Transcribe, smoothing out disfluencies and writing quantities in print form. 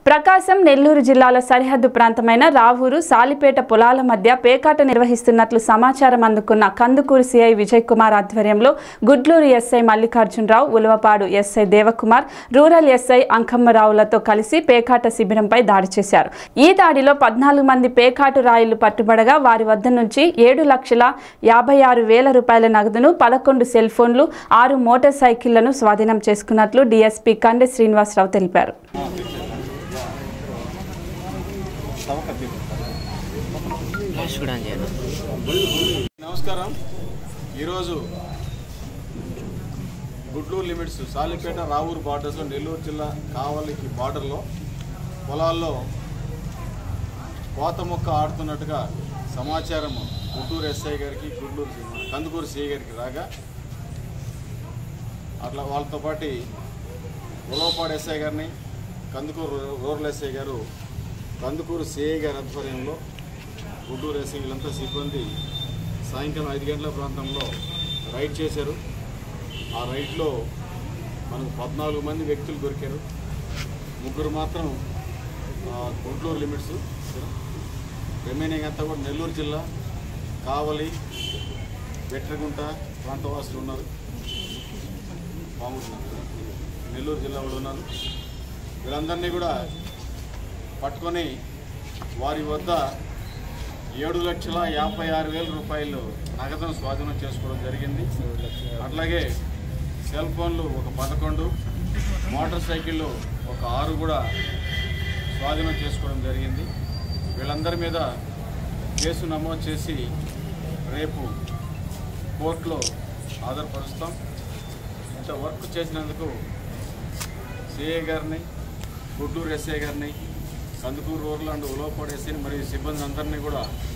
ప్రకాశం నెల్లూరు జిల్లాల సరిహద్దు ప్రాంతమైన రావూరు సాలిపేట పొలాల మధ్య పేకాట నిర్వహిస్తున్నట్లు సమాచారం అందుకున్న కందుకూరు సిఐ విజయ్ కుమార్ ఆధ్వర్యంలో Gudluru SI Mallikarjunarao, Ulavapadu SI Devakumar, rural SI అంకమ్మరావులతో కలిసి పేకాట శిబిరంపై దాడి చేశారు. ఈ దాడిలో 14 మంది పేకాటు రాయులు పట్టుబడగా వారి వద్ద నుంచి 7,56,000 రూపాయల నగదును, 11 సెల్ ఫోన్లు, 6 మోటార్ సైకిళ్లను స్వాధీనం చేసుకున్నట్లు డీఎస్పీ కండె శ్రీనివాసరావు తెలిపారు. నమస్కారం. ఈరోజు గుడ్లూరు లిమిట్స్ సాలిపేట రావూరు బార్డర్స్లో నెల్లూరు జిల్లా కావలికి బార్డర్లో పొలాల్లో కోత మొక్క ఆడుతున్నట్టుగా సమాచారం గుంటూరు ఎస్ఐ గారికి, కందుకూరు సిఐ గారికి రాగా అట్లా వాళ్ళతో పాటు ఉలవపాడు ఎస్ఐ గారిని, కందుకూరు రూరల్ ఎస్ఐ గారు, కందుకూరు సిఐ గారి ఆధ్వర్యంలో గుంటూరు ఎస్ఐ వీళ్ళంతా సిబ్బంది సాయంకాలం 5 గంటల ప్రాంతంలో రైడ్ చేశారు. ఆ రైడ్లో మనకు 14 మంది వ్యక్తులు దొరికారు. 3 మాత్రం గుంటూరు లిమిట్స్, రిమైనింగ్ అంతా కూడా నెల్లూరు జిల్లా కావలి, వెట్రగుంట ప్రాంతవాసులు ఉన్నారు. నెల్లూరు జిల్లా వాళ్ళు ఉన్నారు. వీళ్ళందరినీ కూడా పట్టుకొని వారి వద్ద 7,56,000 రూపాయలు నగదును స్వాధీనం చేసుకోవడం జరిగింది. అట్లాగే సెల్ ఫోన్లు ఒక 11, మోటార్ సైకిళ్ళు ఒక 6 కూడా స్వాధీనం చేసుకోవడం జరిగింది. వీళ్ళందరి మీద కేసు నమోదు చేసి రేపు కోర్టులో హాజరుపరుస్తాం. ఇంత వర్క్ చేసినందుకు సిఐ గారిని, గుడ్లూరు ఎస్ఐ గారిని, కందుకూరు రూరల్ అండ్ ఉలవపాడు ఎస్ఐని మరియు సిబ్బంది అందరినీ కూడా